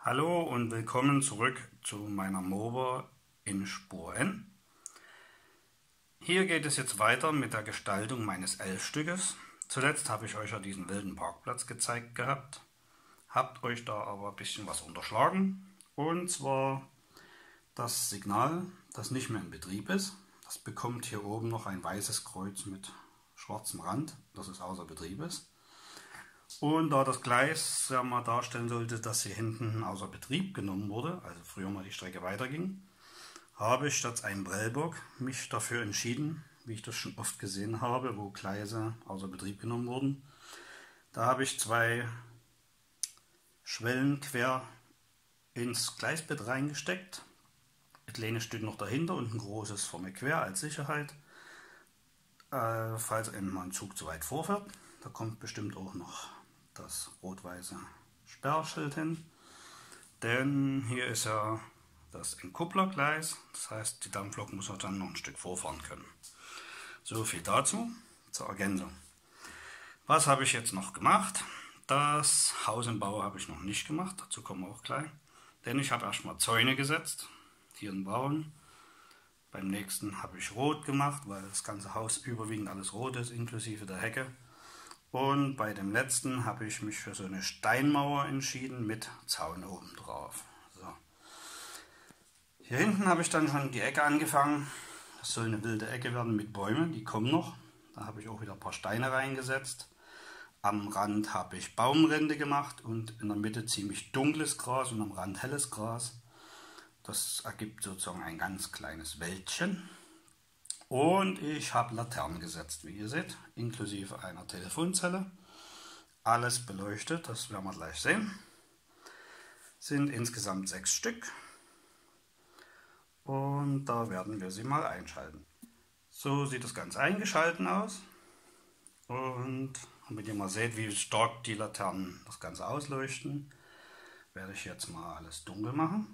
Hallo und willkommen zurück zu meiner Mower in Spur N. Hier geht es jetzt weiter mit der Gestaltung meines L-Stückes. Zuletzt habe ich euch ja diesen wilden Parkplatz gezeigt gehabt, habt euch da aber ein bisschen was unterschlagen. Und zwar das Signal, das nicht mehr in Betrieb ist. Das bekommt hier oben noch ein weißes Kreuz mit schwarzem Rand, das es außer Betrieb ist. Und da das Gleis ja mal darstellen sollte, dass hier hinten außer Betrieb genommen wurde, also früher mal die Strecke weiterging, habe ich statt einem Prellbock mich dafür entschieden, wie ich das schon oft gesehen habe, wo Gleise außer Betrieb genommen wurden. Da habe ich zwei Schwellen quer ins Gleisbett reingesteckt, ein kleines Stück noch dahinter und ein großes vorne quer als Sicherheit, falls einmal ein Zug zu weit vorfährt. Da kommt bestimmt auch noch das rot-weiße Sperrschild hin, denn hier ist ja das Entkupplergleis, das heißt, die Dampflok muss dann noch ein Stück vorfahren können. So viel dazu, zur Ergänzung. Was habe ich jetzt noch gemacht? Das Haus im Bau habe ich noch nicht gemacht, dazu kommen wir auch gleich, denn ich habe erstmal Zäune gesetzt, hier in Braun. Beim nächsten habe ich rot gemacht, weil das ganze Haus überwiegend alles rot ist, inklusive der Hecke. Und bei dem letzten habe ich mich für so eine Steinmauer entschieden mit Zaun oben drauf. So. Hier hinten habe ich dann schon die Ecke angefangen. Das soll eine wilde Ecke werden mit Bäumen, die kommen noch. Da habe ich auch wieder ein paar Steine reingesetzt. Am Rand habe ich Baumrinde gemacht und in der Mitte ziemlich dunkles Gras und am Rand helles Gras. Das ergibt sozusagen ein ganz kleines Wäldchen. Und ich habe Laternen gesetzt, wie ihr seht, inklusive einer Telefonzelle. Alles beleuchtet, das werden wir gleich sehen. Sind insgesamt 6 Stück. Und da werden wir sie mal einschalten. So sieht das Ganze eingeschalten aus. Und damit ihr mal seht, wie stark die Laternen das Ganze ausleuchten, werde ich jetzt mal alles dunkel machen.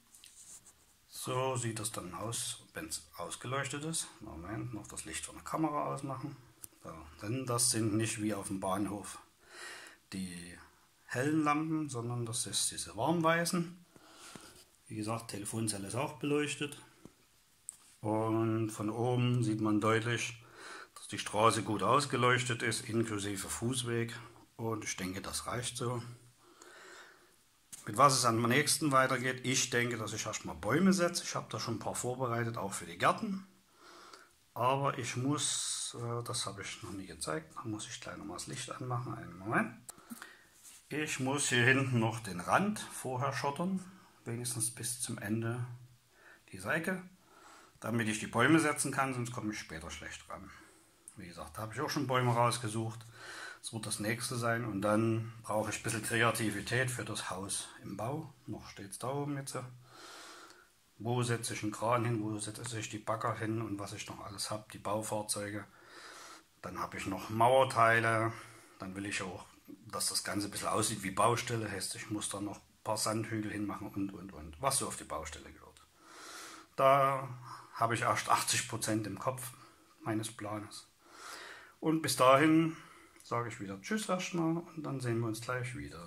So sieht es dann aus, wenn es ausgeleuchtet ist. Moment, noch das Licht von der Kamera ausmachen. So, denn das sind nicht wie auf dem Bahnhof die hellen Lampen, sondern das ist diese warmweißen. Wie gesagt, Telefonzelle ist auch beleuchtet. Und von oben sieht man deutlich, dass die Straße gut ausgeleuchtet ist, inklusive Fußweg. Und ich denke, das reicht so. Mit was es am nächsten weitergeht, ich denke, dass ich erstmal Bäume setze. Ich habe da schon ein paar vorbereitet, auch für die Gärten. Aber ich muss, das habe ich noch nie gezeigt, da muss ich gleich nochmal das Licht anmachen. Einen Moment. Ich muss hier hinten noch den Rand vorher schottern, wenigstens bis zum Ende dieser Ecke, damit ich die Bäume setzen kann, sonst komme ich später schlecht ran. Wie gesagt, da habe ich auch schon Bäume rausgesucht. Das wird das nächste sein und dann brauche ich ein bisschen Kreativität für das Haus im Bau. Noch steht es da oben jetzt. Wo setze ich einen Kran hin, wo setze ich die Bagger hin und was ich noch alles habe, die Baufahrzeuge. Dann habe ich noch Mauerteile. Dann will ich auch, dass das Ganze ein bisschen aussieht wie Baustelle. Heißt, ich muss da noch ein paar Sandhügel hinmachen und. Was so auf die Baustelle gehört. Da habe ich erst 80% im Kopf meines Planes. Und bis dahin sage ich wieder Tschüss erstmal und dann sehen wir uns gleich wieder.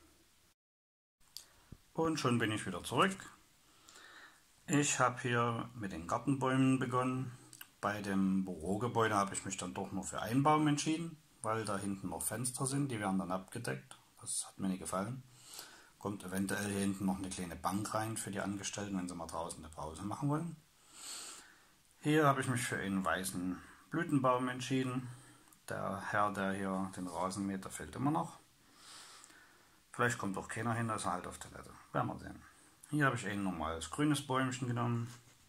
Und schon bin ich wieder zurück. Ich habe hier mit den Gartenbäumen begonnen. Bei dem Bürogebäude habe ich mich dann doch nur für einen Baum entschieden, weil da hinten noch Fenster sind, die werden dann abgedeckt. Das hat mir nicht gefallen. Kommt eventuell hier hinten noch eine kleine Bank rein für die Angestellten, wenn sie mal draußen eine Pause machen wollen. Hier habe ich mich für einen weißen Blütenbaum entschieden. Der Herr, der hier den Rasen mäht, der fehlt immer noch. Vielleicht kommt auch keiner hin, da ist er halt auf Toilette. Werden wir sehen. Hier habe ich ein normales grünes Bäumchen genommen.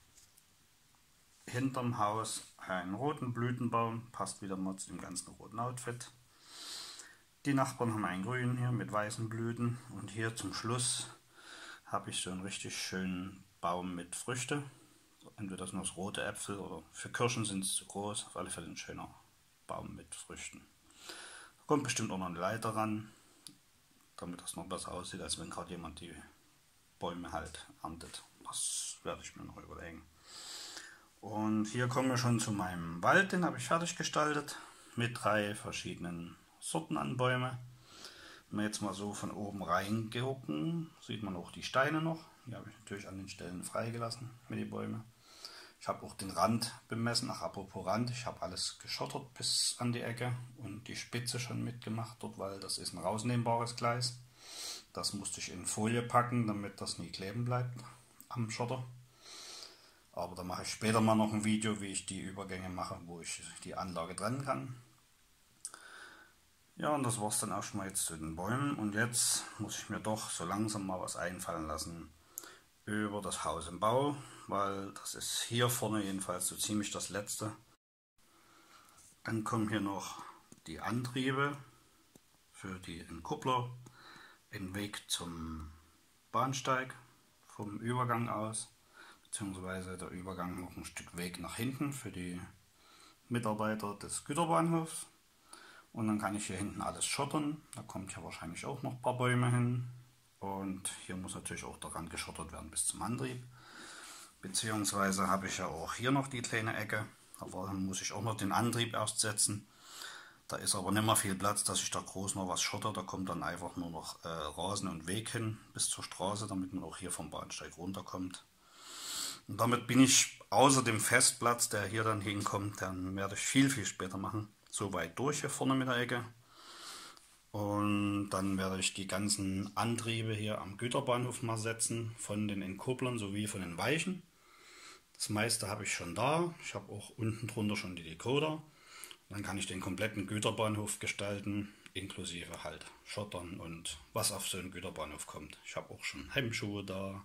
Hinterm Haus einen roten Blütenbaum, passt wieder mal zu dem ganzen roten Outfit. Die Nachbarn haben einen grünen hier mit weißen Blüten. Und hier zum Schluss habe ich so einen richtig schönen Baum mit Früchte. Entweder sind das rote Äpfel oder für Kirschen sind es zu groß. Auf alle Fälle ein schöner Baum mit Früchten. Da kommt bestimmt auch noch eine Leiter ran, damit das noch besser aussieht, als wenn gerade jemand die Bäume halt erntet. Das werde ich mir noch überlegen. Und hier kommen wir schon zu meinem Wald, den habe ich fertig gestaltet mit 3 verschiedenen Sorten an Bäume. Wenn wir jetzt mal so von oben reingucken, sieht man auch die Steine noch. Die habe ich natürlich an den Stellen freigelassen mit den Bäumen. Ich habe auch den Rand bemessen. Ach, apropos Rand, ich habe alles geschottert bis an die Ecke und die Spitze schon mitgemacht dort, weil das ist ein rausnehmbares Gleis. Das musste ich in Folie packen, damit das nie kleben bleibt am Schotter. Aber da mache ich später mal noch ein Video, wie ich die Übergänge mache, wo ich die Anlage trennen kann. Ja, und das war es dann auch schon mal jetzt zu den Bäumen. Und jetzt muss ich mir doch so langsam mal was einfallen lassen über das Haus im Bau, weil das ist hier vorne jedenfalls so ziemlich das Letzte. Dann kommen hier noch die Antriebe für die Entkuppler, den Weg zum Bahnsteig vom Übergang aus, beziehungsweise der Übergang noch ein Stück Weg nach hinten für die Mitarbeiter des Güterbahnhofs. Und dann kann ich hier hinten alles schottern. Da kommt ja wahrscheinlich auch noch ein paar Bäume hin. Und hier muss natürlich auch der Rand geschottert werden bis zum Antrieb. Beziehungsweise habe ich ja auch hier noch die kleine Ecke. Aber dann muss ich auch noch den Antrieb erst setzen. Da ist aber nicht mehr viel Platz, dass ich da groß noch was schotter. Da kommt dann einfach nur noch Rasen und Weg hin bis zur Straße, damit man auch hier vom Bahnsteig runterkommt. Und damit bin ich außer dem Festplatz, der hier dann hinkommt, dann werde ich viel später machen. So weit durch hier vorne mit der Ecke. Und dann werde ich die ganzen Antriebe hier am Güterbahnhof mal setzen, von den Entkupplern sowie von den Weichen. Das meiste habe ich schon da. Ich habe auch unten drunter schon die Decoder. Dann kann ich den kompletten Güterbahnhof gestalten, inklusive halt Schottern und was auf so einen Güterbahnhof kommt. Ich habe auch schon Hemmschuhe da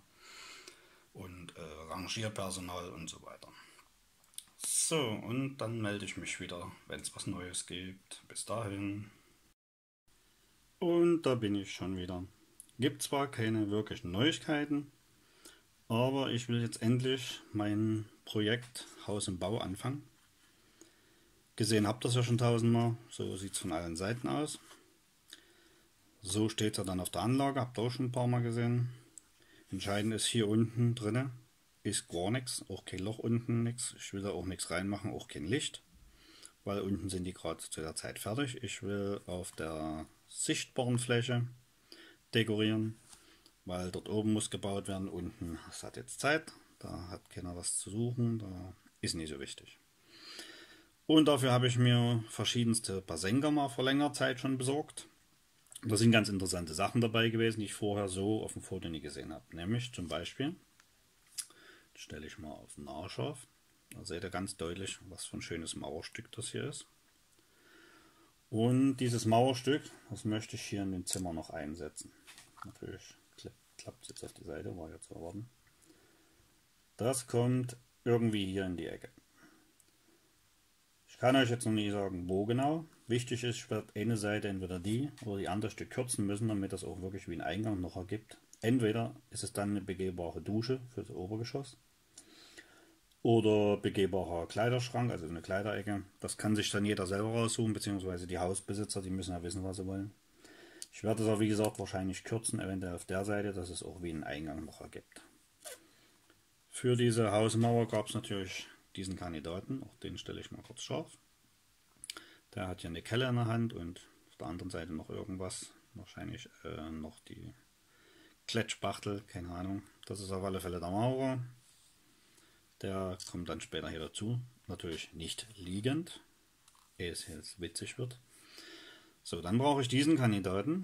und Rangierpersonal und so weiter. So, und dann melde ich mich wieder, wenn es was Neues gibt. Bis dahin. Und da bin ich schon wieder. Gibt zwar keine wirklichen Neuigkeiten, aber ich will jetzt endlich mein Projekt Haus im Bau anfangen. Gesehen habt ihr das ja schon tausendmal, so sieht es von allen Seiten aus. So steht es ja dann auf der Anlage, habt ihr auch schon ein paar Mal gesehen. Entscheidend ist hier unten drinne ist gar nichts, auch kein Loch unten, nichts. Ich will da auch nichts reinmachen, auch kein Licht, weil unten sind die gerade zu der Zeit fertig. Ich will auf der sichtbaren Fläche dekorieren, weil dort oben muss gebaut werden, unten das hat jetzt Zeit, da hat keiner was zu suchen, da ist nicht so wichtig. Und dafür habe ich mir verschiedenste Basenker mal vor längerer Zeit schon besorgt. Da sind ganz interessante Sachen dabei gewesen, die ich vorher so auf dem Foto nie gesehen habe. Nämlich zum Beispiel, das stelle ich mal auf Nahscharf, da seht ihr ganz deutlich, was für ein schönes Mauerstück das hier ist. Und dieses Mauerstück, das möchte ich hier in den Zimmer noch einsetzen. Natürlich klappt es jetzt auf die Seite, war ja zu erwarten. Das kommt irgendwie hier in die Ecke. Ich kann euch jetzt noch nicht sagen, wo genau. Wichtig ist, ich werde eine Seite entweder die oder die andere Stück kürzen müssen, damit das auch wirklich wie ein Eingang noch ergibt. Entweder ist es dann eine begehbare Dusche für das Obergeschoss oder begehbarer Kleiderschrank, also eine Kleiderecke. Das kann sich dann jeder selber raussuchen, beziehungsweise die Hausbesitzer, die müssen ja wissen, was sie wollen. Ich werde es auch, wie gesagt, wahrscheinlich kürzen, eventuell auf der Seite, dass es auch wie einen Eingang noch ergibt. Für diese Hausmauer gab es natürlich diesen Kandidaten, auch den stelle ich mal kurz scharf. Der hat hier eine Kelle in der Hand und auf der anderen Seite noch irgendwas, wahrscheinlich noch die Kletschbachtel, keine Ahnung. Das ist auf alle Fälle der Maurer. Der kommt dann später hier dazu, natürlich nicht liegend, ehe es jetzt witzig wird. So, dann brauche ich diesen Kandidaten.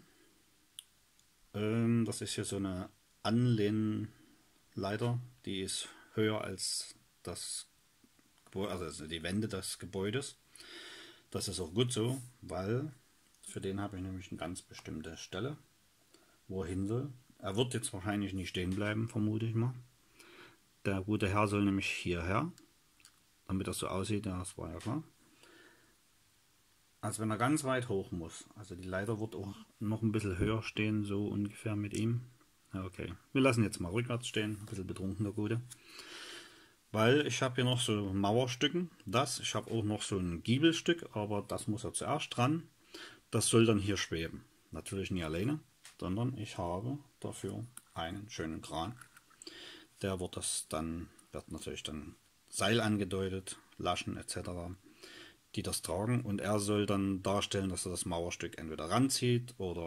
Das ist hier so eine Anlehnleiter, die ist höher als das Gebäude, also die Wände des Gebäudes. Das ist auch gut so, weil für den habe ich nämlich eine ganz bestimmte Stelle, wo er hin soll. Er wird jetzt wahrscheinlich nicht stehen bleiben, vermute ich mal. Der gute Herr soll nämlich hierher, damit das so aussieht, ja, das war ja klar. Als wenn er ganz weit hoch muss. Also die Leiter wird auch noch ein bisschen höher stehen, so ungefähr mit ihm. Ja, okay, wir lassen jetzt mal rückwärts stehen, ein bisschen betrunken der Gute. Weil ich habe hier noch so Mauerstücken, ich habe auch noch so ein Giebelstück, aber das muss ja zuerst dran. Das soll dann hier schweben. Natürlich nicht alleine, sondern ich habe dafür einen schönen Kran. Der wird natürlich dann Seil angedeutet, Laschen etc., die das tragen. Und er soll dann darstellen, dass er das Mauerstück entweder ranzieht oder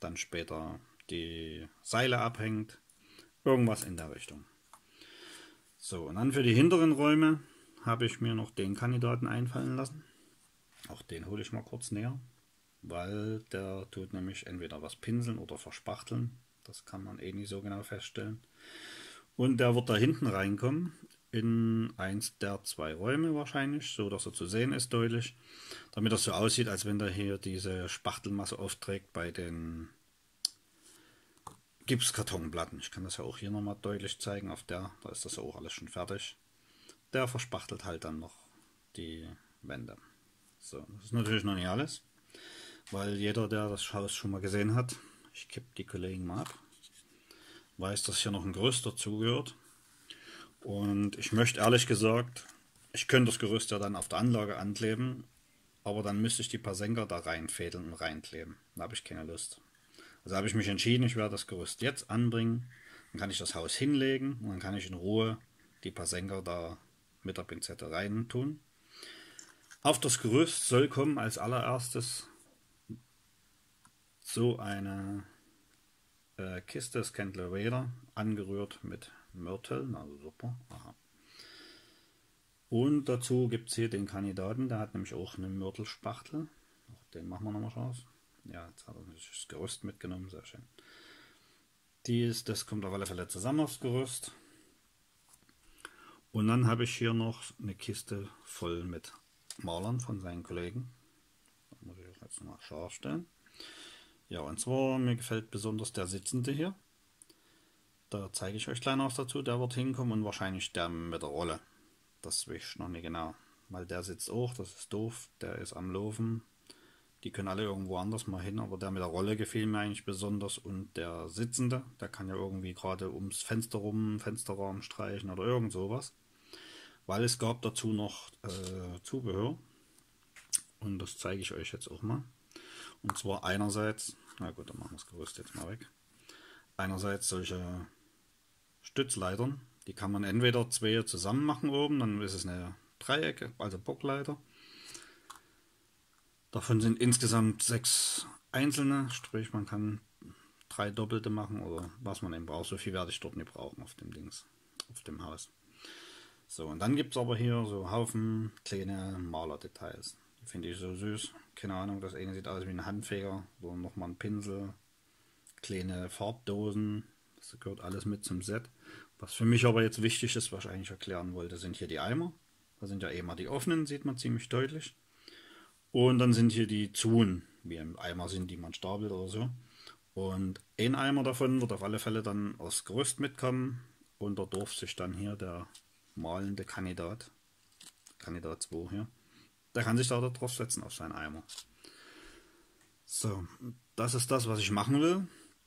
dann später die Seile abhängt. Irgendwas in der Richtung. So, und dann für die hinteren Räume habe ich mir noch den Kandidaten einfallen lassen. Auch den hole ich mal kurz näher, weil der tut nämlich entweder was pinseln oder verspachteln. Das kann man eh nicht so genau feststellen. Und der wird da hinten reinkommen, in eins der 2 Räume wahrscheinlich, so dass er zu sehen ist deutlich, damit das so aussieht, als wenn der hier diese Spachtelmasse aufträgt bei den Gipskartonplatten. Ich kann das ja auch hier nochmal deutlich zeigen, da ist das ja auch alles schon fertig. Der verspachtelt halt dann noch die Wände. So, das ist natürlich noch nicht alles, weil jeder, der das Haus schon mal gesehen hat, ich kippe die Kollegen mal ab, weiß, dass hier noch ein Gerüst dazugehört. Und ich möchte ehrlich gesagt, ich könnte das Gerüst ja dann auf der Anlage ankleben, aber dann müsste ich die paar Senker da reinfädeln und reinkleben. Da habe ich keine Lust. Also habe ich mich entschieden, ich werde das Gerüst jetzt anbringen, dann kann ich das Haus hinlegen und dann kann ich in Ruhe die paar Senker da mit der Pinzette rein tun. Auf das Gerüst soll kommen als allererstes so eine Kiste Scandler Vader, angerührt mit Myrtle, also super. Aha. Und dazu gibt es hier den Kandidaten, der hat nämlich auch eine Myrtelspachtel. Den machen wir nochmal raus. Ja, jetzt hat er das Gerüst mitgenommen, sehr schön. Das kommt auf alle Fälle zusammen aufs Gerüst. Und dann habe ich hier noch eine Kiste voll mit Malern von seinen Kollegen. Da muss ich jetzt nochmal scharf stellen. Ja, und zwar, mir gefällt besonders der Sitzende hier. Da zeige ich euch gleich noch was dazu. Der wird hinkommen und wahrscheinlich der mit der Rolle. Das weiß ich noch nicht genau. Weil der sitzt auch, das ist doof. Der ist am Laufen. Die können alle irgendwo anders mal hin, aber der mit der Rolle gefiel mir eigentlich besonders. Und der Sitzende, der kann ja irgendwie gerade ums Fenster rum, Fensterrahmen streichen oder irgend sowas. Weil es gab dazu noch Zubehör. Und das zeige ich euch jetzt auch mal. Und zwar einerseits, na gut, dann machen wir das Gerüst jetzt mal weg. Einerseits solche Stützleitern, die kann man entweder 2 zusammen machen oben, dann ist es eine Dreiecke, also Bockleiter. Davon sind insgesamt 6 einzelne, sprich man kann 3 doppelte machen oder was man eben braucht. So viel werde ich dort nicht brauchen auf dem Dings, auf dem Haus. So, und dann gibt es aber hier so Haufen kleine Malerdetails. Die finde ich so süß. Keine Ahnung, das eine sieht aus wie ein Handfeger, so nochmal ein Pinsel, kleine Farbdosen, das gehört alles mit zum Set. Was für mich aber jetzt wichtig ist, was ich eigentlich erklären wollte, sind hier die Eimer. Da sind ja immer die offenen, sieht man ziemlich deutlich. Und dann sind hier die Zuen, wie im Eimer sind, die man stapelt oder so. Und ein Eimer davon wird auf alle Fälle dann aus Gerüst mitkommen und da durfte sich dann hier der malende Kandidat 2 hier, der kann sich da drauf setzen auf seinen Eimer. So, das ist das, was ich machen will.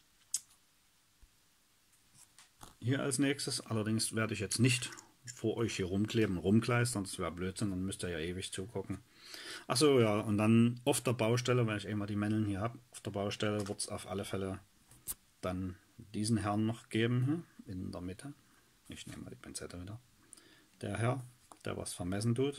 Hier als nächstes, allerdings werde ich jetzt nicht vor euch hier rumkleben, rumkleistern, das wäre Blödsinn, dann müsst ihr ja ewig zugucken. Achso, ja, und dann auf der Baustelle, weil ich immer die Männeln hier habe, auf der Baustelle wird es auf alle Fälle dann diesen Herrn noch geben, hier in der Mitte. Ich nehme mal die Pinzette wieder. Der Herr, der was vermessen tut.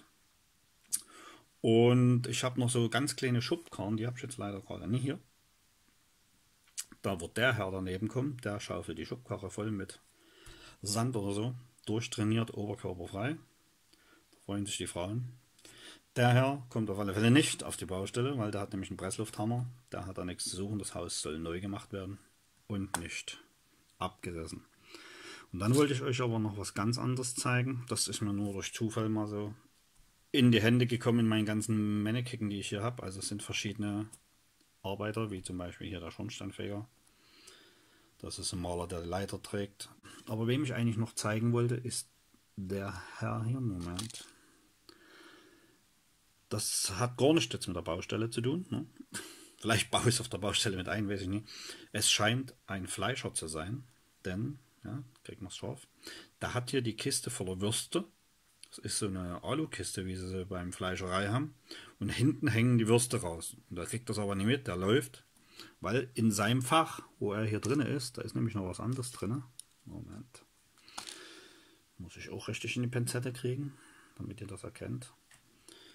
Und ich habe noch so ganz kleine Schubkarren, die habe ich jetzt leider gerade nicht hier. Da wird der Herr daneben kommen, der schaufelt die Schubkarre voll mit Sand oder so, durchtrainiert, oberkörperfrei. Da freuen sich die Frauen. Der Herr kommt auf alle Fälle nicht auf die Baustelle, weil der hat nämlich einen Presslufthammer. Der hat da nichts zu suchen, das Haus soll neu gemacht werden und nicht abgerissen. Und dann wollte ich euch aber noch was ganz anderes zeigen. Das ist mir nur durch Zufall mal so in die Hände gekommen in meinen ganzen Mannequin, die ich hier habe. Also es sind verschiedene Arbeiter, wie zum Beispiel hier der Schornsteinfeger. Das ist ein Maler, der Leiter trägt. Aber wem ich eigentlich noch zeigen wollte, ist der Herr hier. Moment. Das hat gar nichts jetzt mit der Baustelle zu tun. Ne? Vielleicht baue ich es auf der Baustelle mit ein, weiß ich nicht. Es scheint ein Fleischer zu sein, denn, ja, kriegt man es scharf, der hat hier die Kiste voller Würste. Das ist so eine Alukiste, wie sie sie beim Fleischerei haben. Und hinten hängen die Würste raus. Und der kriegt das aber nicht mit, der läuft. Weil in seinem Fach, wo er hier drin ist, da ist nämlich noch was anderes drin. Moment. Muss ich auch richtig in die Pinzette kriegen, damit ihr das erkennt.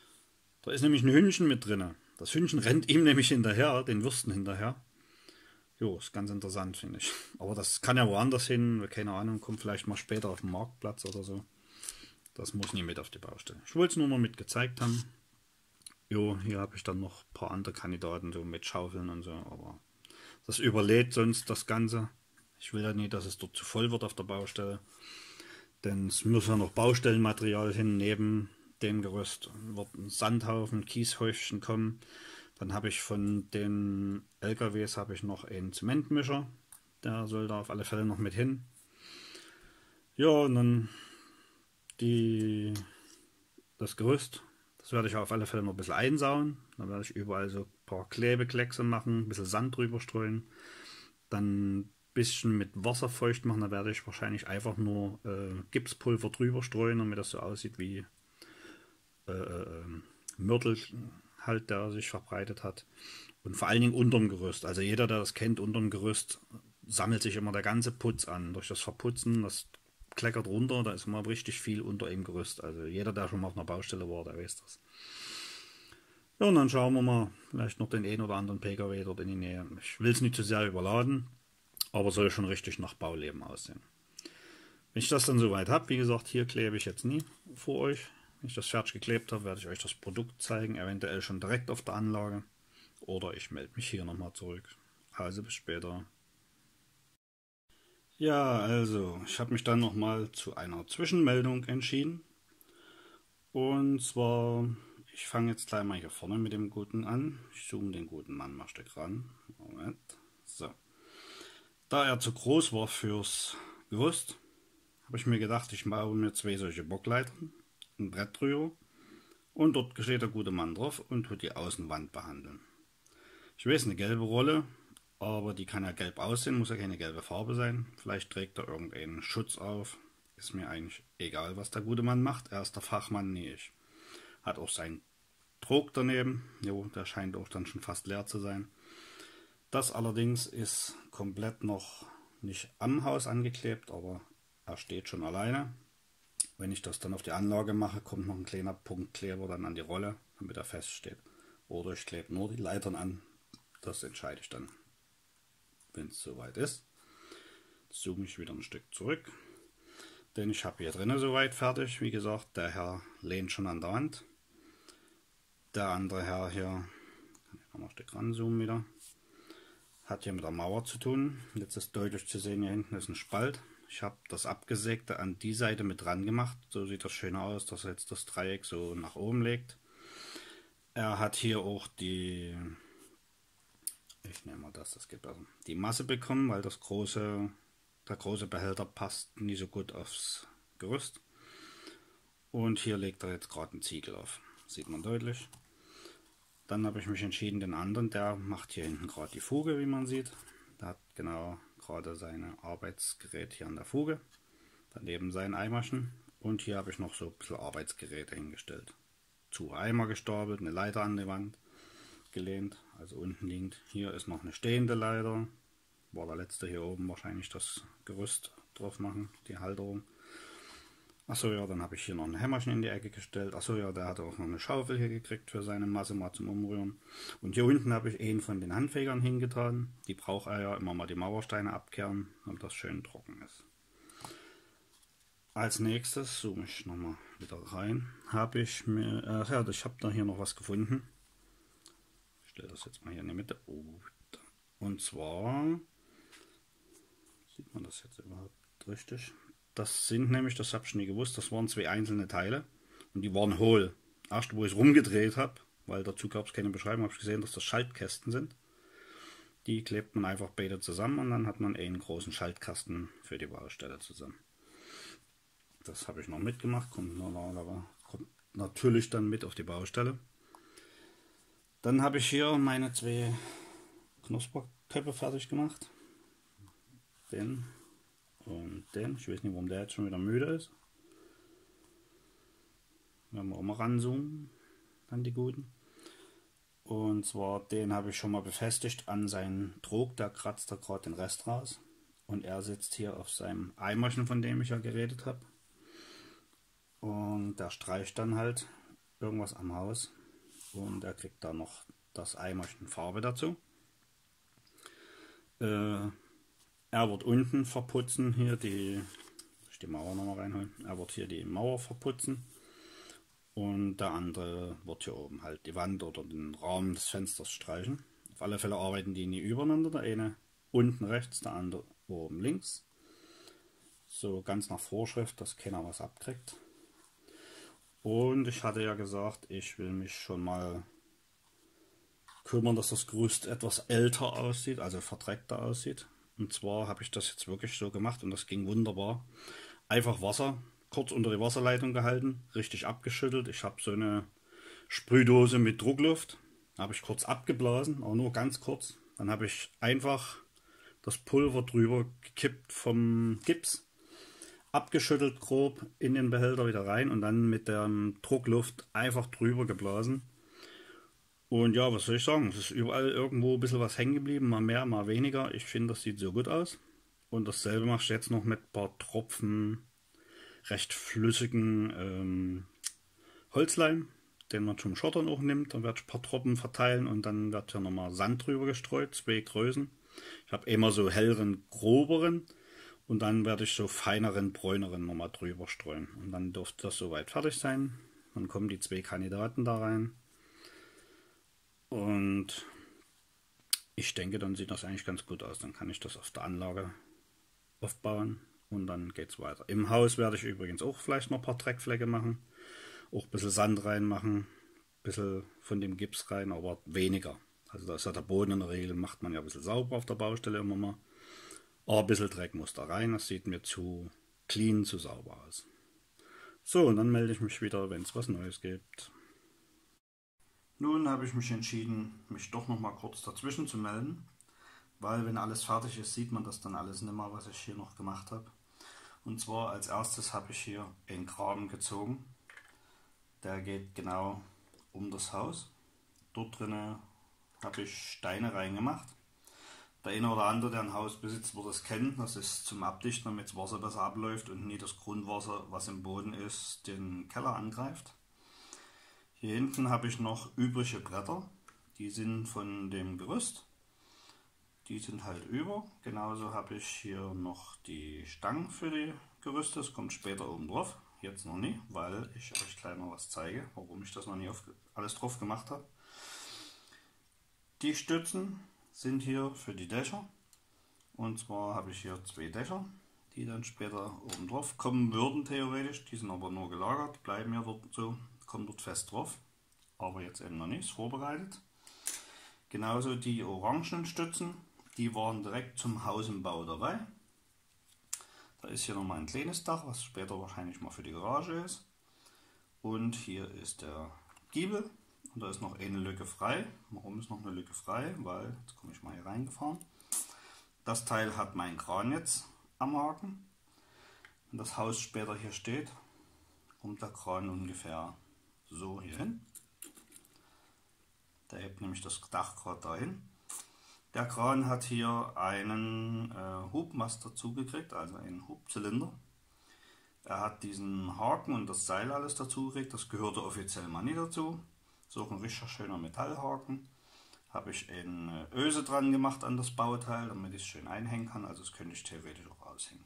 Da ist nämlich ein Hühnchen mit drin. Das Hühnchen rennt ihm nämlich hinterher, den Würsten hinterher. Jo, ist ganz interessant, finde ich. Aber das kann ja woanders hin, keine Ahnung, kommt vielleicht mal später auf den Marktplatz oder so. Das muss nie mit auf die Baustelle. Ich wollte es nur noch mit gezeigt haben. Jo, hier habe ich dann noch ein paar andere Kandidaten, so mit Schaufeln und so, aber das überlädt sonst das Ganze. Ich will ja nicht, dass es dort zu voll wird auf der Baustelle. Denn es muss ja noch Baustellenmaterial hin, neben dem Gerüst wird ein Sandhaufen, Kieshäufchen kommen. Dann habe ich von den LKWs habe ich noch einen Zementmischer. Der soll da auf alle Fälle noch mit hin. Ja, und dann das Gerüst. Das werde ich auf alle Fälle noch ein bisschen einsauen. Dann werde ich überall so ein paar Klebekleckse machen, ein bisschen Sand drüber streuen. Dann ein bisschen mit Wasser feucht machen. Da werde ich wahrscheinlich einfach nur Gipspulver drüber streuen, damit das so aussieht wie Mörtel halt, der sich verbreitet hat. Und vor allen Dingen unterm Gerüst. Also jeder, der das kennt, unterm Gerüst sammelt sich immer der ganze Putz an. Durch das Verputzen, das kleckert runter, da ist immer richtig viel unter im Gerüst. Also jeder, der schon mal auf einer Baustelle war, der weiß das. Ja, und dann schauen wir mal, vielleicht noch den einen oder anderen PKW dort in die Nähe. Ich will es nicht zu sehr überladen, aber soll schon richtig nach Bauleben aussehen. Wenn ich das dann soweit habe, wie gesagt, hier klebe ich jetzt nie vor euch. Wenn ich das fertig geklebt habe, werde ich euch das Produkt zeigen, eventuell schon direkt auf der Anlage. Oder ich melde mich hier nochmal zurück. Also bis später. Ja, also ich habe mich dann nochmal zu einer Zwischenmeldung entschieden. Und zwar, ich fange jetzt gleich mal hier vorne mit dem Guten an. Ich zoome den guten Mann mal ein Stück ran. Moment. So. Da er zu groß war fürs Gerüst, habe ich mir gedacht, ich baue mir 2 solche Bockleitern, ein Brett drüber und dort steht der gute Mann drauf und tut die Außenwand behandeln. Ich weiß, eine gelbe Rolle, aber die kann ja gelb aussehen, muss ja keine gelbe Farbe sein. Vielleicht trägt er irgendeinen Schutz auf. Ist mir eigentlich egal, was der gute Mann macht. Er ist der Fachmann, nie ich. Hat auch seinen Trog daneben. Jo, der scheint auch dann schon fast leer zu sein. Das allerdings ist komplett noch nicht am Haus angeklebt, aber er steht schon alleine. Wenn ich das dann auf die Anlage mache, kommt noch ein kleiner Punktkleber dann an die Rolle, damit er feststeht. Oder ich klebe nur die Leitern an. Das entscheide ich dann, wenn es soweit ist. Jetzt zoome ich wieder ein Stück zurück. Denn ich habe hier drinnen soweit fertig. Wie gesagt, der Herr lehnt schon an der Wand. Der andere Herr hier, kann ich noch ein Stück ranzoomen wieder, hat hier mit der Mauer zu tun. Jetzt ist deutlich zu sehen, hier hinten ist ein Spalt. Ich habe das Abgesägte an die Seite mit dran gemacht. So sieht das schön aus, dass er jetzt das Dreieck so nach oben legt. Er hat hier auch die, ich nehme mal das geht besser, die Masse bekommen, weil der große Behälter passt nie so gut aufs Gerüst. Und hier legt er jetzt gerade einen Ziegel auf. Sieht man deutlich. Dann habe ich mich entschieden, den anderen, der macht hier hinten gerade die Fuge, wie man sieht. Der hat genau gerade sein Arbeitsgerät hier an der Fuge. Daneben sein Eimerchen. Und hier habe ich noch so ein bisschen Arbeitsgeräte hingestellt. Zu Eimer gestapelt, eine Leiter an die Wand gelehnt, also unten liegend. Hier ist noch eine stehende Leiter. War der letzte hier oben wahrscheinlich das Gerüst drauf machen, die Halterung. Achso, ja, dann habe ich hier noch ein Hämmerchen in die Ecke gestellt. Achso, ja, der hat auch noch eine Schaufel hier gekriegt für seine Masse mal zum Umrühren. Und hier unten habe ich einen von den Handfegern hingetan. Die braucht er ja immer mal die Mauersteine abkehren, damit das schön trocken ist. Als nächstes zoome ich nochmal wieder rein. Habe ich mir, ja, ich habe da hier noch was gefunden. Ich stelle das jetzt mal hier in die Mitte. Oh, und zwar, sieht man das jetzt überhaupt richtig? Das sind nämlich, das habe ich nie gewusst, das waren 2 einzelne Teile und die waren hohl. Erst wo ich es rumgedreht habe, weil dazu gab es keine Beschreibung, habe ich gesehen, dass das Schaltkästen sind. Die klebt man einfach beide zusammen und dann hat man einen großen Schaltkasten für die Baustelle zusammen. Das habe ich noch mitgemacht, kommt natürlich dann mit auf die Baustelle. Dann habe ich hier meine 2 Knusperköpfe fertig gemacht. Den und den. Ich weiß nicht, warum der jetzt schon wieder müde ist. Werden wir auch mal ranzoomen, dann die guten. Und zwar den habe ich schon mal befestigt an seinen Trog, der kratzt da gerade den Rest raus. Und er sitzt hier auf seinem Eimerchen, von dem ich ja geredet habe. Und der streicht dann halt irgendwas am Haus. Und er kriegt da noch das Eimerchen Farbe dazu. Er wird unten verputzen, hier die Mauer nochmal reinholen. Er wird hier die Mauer verputzen. Und der andere wird hier oben halt die Wand oder den Rahmen des Fensters streichen. Auf alle Fälle arbeiten die nie übereinander. Der eine unten rechts, der andere oben links. So ganz nach Vorschrift, dass keiner was abkriegt. Und ich hatte ja gesagt, ich will mich schon mal kümmern, dass das Gerüst etwas älter aussieht, also verdreckter aussieht. Und zwar habe ich das jetzt wirklich so gemacht und das ging wunderbar. Einfach Wasser kurz unter die Wasserleitung gehalten, richtig abgeschüttelt. Ich habe so eine Sprühdose mit Druckluft, habe ich kurz abgeblasen, aber nur ganz kurz. Dann habe ich einfach das Pulver drüber gekippt vom Gips, abgeschüttelt grob in den Behälter wieder rein und dann mit der Druckluft einfach drüber geblasen. Und ja, was soll ich sagen, es ist überall irgendwo ein bisschen was hängen geblieben, mal mehr, mal weniger. Ich finde, das sieht so gut aus. Und dasselbe mache ich jetzt noch mit ein paar Tropfen recht flüssigen Holzleim, den man zum Schottern auch nimmt. Dann werde ich ein paar Tropfen verteilen und dann wird hier nochmal Sand drüber gestreut, 2 Größen. Ich habe immer so helleren, groberen und dann werde ich so feineren, bräuneren nochmal drüber streuen. Und dann dürfte das soweit fertig sein. Dann kommen die 2 Kandidaten da rein. Und ich denke, dann sieht das eigentlich ganz gut aus. Dann kann ich das auf der Anlage aufbauen und dann geht es weiter. Im Haus werde ich übrigens auch vielleicht noch ein paar Dreckflecke machen. Auch ein bisschen Sand reinmachen, ein bisschen von dem Gips rein, aber weniger. Also da ist ja der Boden in der Regel, macht man ja ein bisschen sauber auf der Baustelle immer mal. Aber ein bisschen Dreck muss da rein, das sieht mir zu clean, zu sauber aus. So, und dann melde ich mich wieder, wenn es was Neues gibt. Nun habe ich mich entschieden, mich doch noch mal kurz dazwischen zu melden, weil wenn alles fertig ist, sieht man das dann alles nicht mehr, was ich hier noch gemacht habe. Und zwar als erstes habe ich hier einen Graben gezogen. Der geht genau um das Haus. Dort drinnen habe ich Steine reingemacht. Der eine oder andere, der ein Haus besitzt, wird das kennen. Das ist zum Abdichten, damit das Wasser besser abläuft und nie das Grundwasser, was im Boden ist, den Keller angreift. Hier hinten habe ich noch übrige Bretter. Die sind von dem Gerüst. Die sind halt über. Genauso habe ich hier noch die Stangen für die Gerüste. Das kommt später oben drauf. Jetzt noch nie, weil ich euch gleich noch was zeige, warum ich das noch nie alles drauf gemacht habe. Die Stützen sind hier für die Dächer. Und zwar habe ich hier 2 Dächer, die dann später oben drauf kommen würden theoretisch. Die sind aber nur gelagert, bleiben ja dort so, kommen dort fest drauf. Aber jetzt eben noch nicht, ist vorbereitet. Genauso die orangenen Stützen, die waren direkt zum Hausenbau dabei. Da ist hier nochmal ein kleines Dach, was später wahrscheinlich mal für die Garage ist. Und hier ist der Giebel und da ist noch eine Lücke frei. Warum ist noch eine Lücke frei? Weil, jetzt komme ich mal hier reingefahren. Das Teil hat mein Kran jetzt am Haken. Wenn das Haus später hier steht, kommt der Kran ungefähr so hier hin. Der hebt nämlich das Dach gerade dahin. Der Kran hat hier einen Hubmast dazu gekriegt, also einen Hubzylinder. Er hat diesen Haken und das Seil alles dazu gekriegt, das gehörte offiziell mal nie dazu. So ein richtig schöner Metallhaken. Habe ich eine Öse dran gemacht an das Bauteil, damit ich es schön einhängen kann, also das könnte ich theoretisch auch aushängen.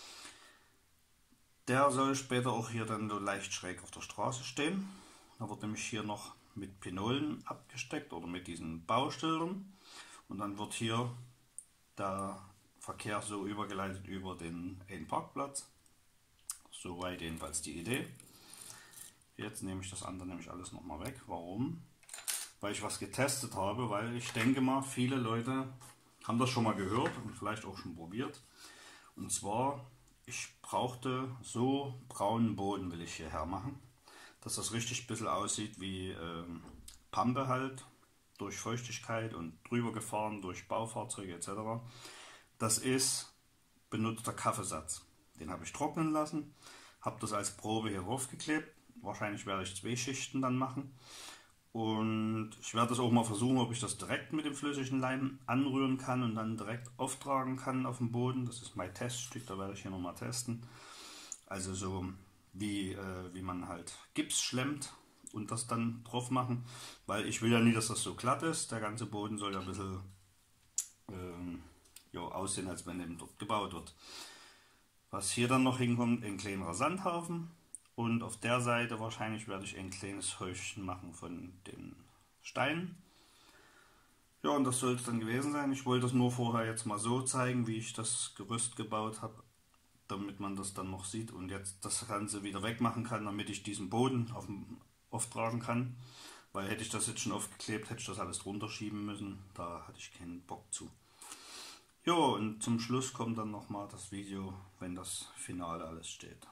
Der soll später auch hier dann so leicht schräg auf der Straße stehen. Da wird nämlich hier noch mit Pinolen abgesteckt oder mit diesen Bauschildern. Und dann wird hier der Verkehr so übergeleitet über den einen Parkplatz. Soweit jedenfalls die Idee. Jetzt nehme ich das andere nämlich alles nochmal weg. Warum? Weil ich was getestet habe, weil ich denke mal, viele Leute haben das schon mal gehört und vielleicht auch schon probiert. Und zwar, ich brauchte so braunen Boden, will ich hierher machen, dass das richtig ein bisschen aussieht wie Pampe halt, durch Feuchtigkeit und drüber gefahren, durch Baufahrzeuge etc. Das ist benutzter Kaffeesatz. Den habe ich trocknen lassen, habe das als Probe hier draufgeklebt. Wahrscheinlich werde ich 2 Schichten dann machen. Und ich werde das auch mal versuchen, ob ich das direkt mit dem flüssigen Leim anrühren kann und dann direkt auftragen kann auf dem Boden. Das ist mein Teststück, da werde ich hier nochmal testen. Also so wie man halt Gips schlemmt und das dann drauf machen, weil ich will ja nie, dass das so glatt ist. Der ganze Boden soll ja ein bisschen ja, aussehen, als wenn eben dort gebaut wird. Was hier dann noch hinkommt, ein kleinerer Sandhaufen und auf der Seite wahrscheinlich werde ich ein kleines Häufchen machen von den Steinen. Ja, und das soll es dann gewesen sein. Ich wollte das nur vorher jetzt mal so zeigen, wie ich das Gerüst gebaut habe, damit man das dann noch sieht und jetzt das Ganze wieder wegmachen kann, damit ich diesen Boden auftragen kann. Weil hätte ich das jetzt schon aufgeklebt, hätte ich das alles drunter schieben müssen. Da hatte ich keinen Bock zu. Jo, und zum Schluss kommt dann nochmal das Video, wenn das Finale alles steht.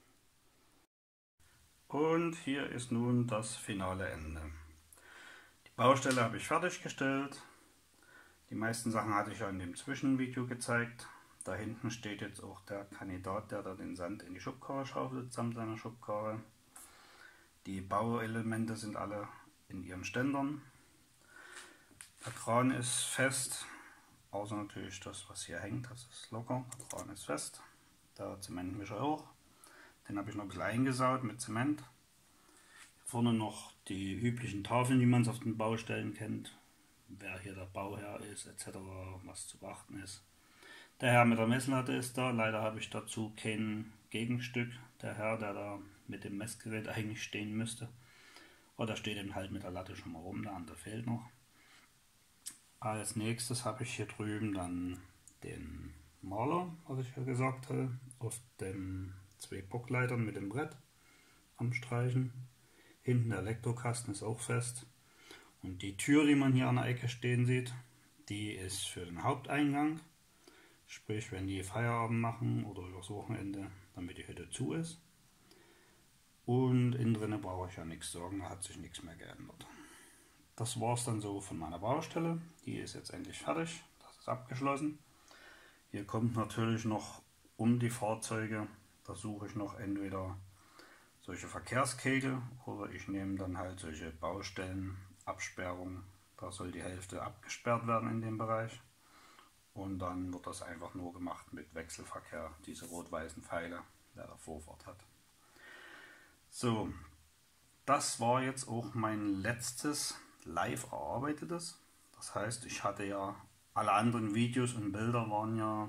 Und hier ist nun das finale Ende. Die Baustelle habe ich fertiggestellt. Die meisten Sachen hatte ich ja in dem Zwischenvideo gezeigt. Da hinten steht jetzt auch der Kandidat, der da den Sand in die Schubkarre schaufelt, samt seiner Schubkarre. Die Bauelemente sind alle in ihren Ständern. Der Kran ist fest, außer natürlich das, was hier hängt, das ist locker. Der Kran ist fest. Der Zementmischer auch. Den habe ich noch ein bisschen eingesaut mit Zement. Hier vorne noch die üblichen Tafeln, die man auf den Baustellen kennt. Wer hier der Bauherr ist, etc., was zu beachten ist. Der Herr mit der Messlatte ist da. Leider habe ich dazu kein Gegenstück. Der Herr, der da mit dem Messgerät eigentlich stehen müsste. Oder steht eben halt mit der Latte schon mal rum, der andere fehlt noch. Als nächstes habe ich hier drüben dann den Maler, was ich ja gesagt habe, auf den 2 Bockleitern mit dem Brett am Streichen. Hinten der Elektrokasten ist auch fest. Und die Tür, die man hier an der Ecke stehen sieht, die ist für den Haupteingang. Sprich, wenn die Feierabend machen oder übers Wochenende, damit die Hütte zu ist. Und innen drinnen brauche ich ja nichts sorgen, da hat sich nichts mehr geändert. Das war es dann so von meiner Baustelle. Die ist jetzt endlich fertig, das ist abgeschlossen. Hier kommt natürlich noch um die Fahrzeuge, da suche ich noch entweder solche Verkehrskegel oder ich nehme dann halt solche Baustellenabsperrungen. Da soll die Hälfte abgesperrt werden in dem Bereich. Und dann wird das einfach nur gemacht mit Wechselverkehr, diese rot-weißen Pfeile, der da Vorfahrt hat. So, das war jetzt auch mein letztes live erarbeitetes. Das heißt, ich hatte ja alle anderen Videos und Bilder waren ja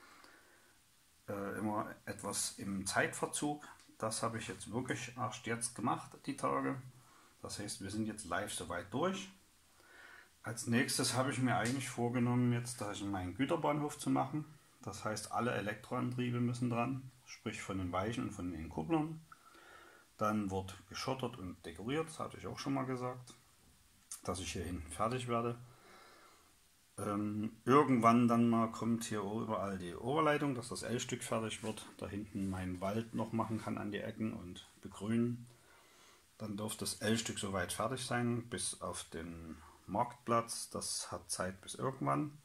immer etwas im Zeitverzug. Das habe ich jetzt wirklich erst jetzt gemacht, die Tage. Das heißt, wir sind jetzt live soweit durch. Als nächstes habe ich mir eigentlich vorgenommen, jetzt meinen Güterbahnhof zu machen. Das heißt, alle Elektroantriebe müssen dran, sprich von den Weichen und von den Kupplern. Dann wird geschottert und dekoriert, das hatte ich auch schon mal gesagt, dass ich hier hinten fertig werde. Irgendwann dann mal kommt hier überall die Oberleitung, dass das L-Stück fertig wird. Da hinten meinen Wald noch machen kann an die Ecken und begrünen. Dann dürfte das L-Stück soweit fertig sein, bis auf den Marktplatz. Das hat Zeit bis irgendwann.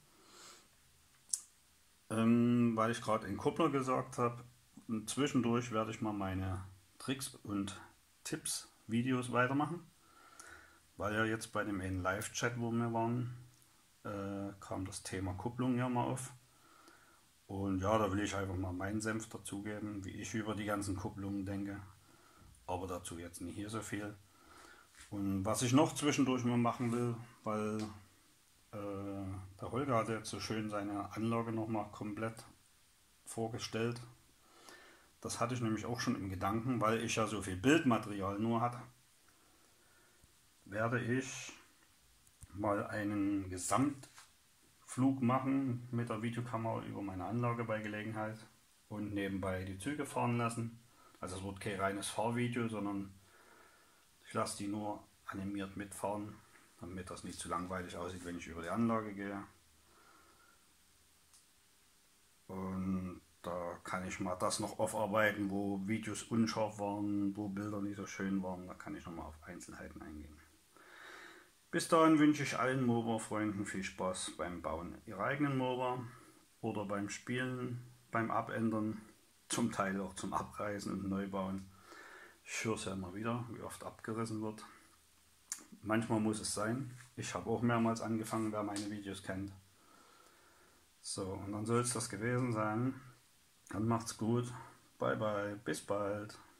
Weil ich gerade in Kuppler gesagt habe, zwischendurch werde ich mal meine Tricks und Tipps Videos weitermachen. Weil ja jetzt bei dem einen Live-Chat, wo wir waren, kam das Thema Kupplung ja mal auf. Und ja, da will ich einfach mal meinen Senf dazugeben, wie ich über die ganzen Kupplungen denke. Aber dazu jetzt nicht hier so viel. Und was ich noch zwischendurch mal machen will, weil der Holger hat jetzt so schön seine Anlage nochmal komplett vorgestellt. Das hatte ich nämlich auch schon im Gedanken, weil ich ja so viel Bildmaterial nur hatte. Werde ich mal einen Gesamtflug machen mit der Videokamera über meine Anlage bei Gelegenheit und nebenbei die Züge fahren lassen. Also es wird kein reines Fahrvideo, sondern ich lasse die nur animiert mitfahren, damit das nicht zu langweilig aussieht, wenn ich über die Anlage gehe. Und da kann ich mal das noch aufarbeiten, wo Videos unscharf waren, wo Bilder nicht so schön waren. Da kann ich nochmal auf Einzelheiten eingehen. Bis dahin wünsche ich allen MOBA-Freunden viel Spaß beim Bauen ihrer eigenen MOBA oder beim Spielen, beim Abändern, zum Teil auch zum Abreißen und Neubauen. Ich höre es ja immer wieder, wie oft abgerissen wird. Manchmal muss es sein. Ich habe auch mehrmals angefangen, wer meine Videos kennt. So, und dann soll es das gewesen sein. Dann macht's gut. Bye bye, bis bald.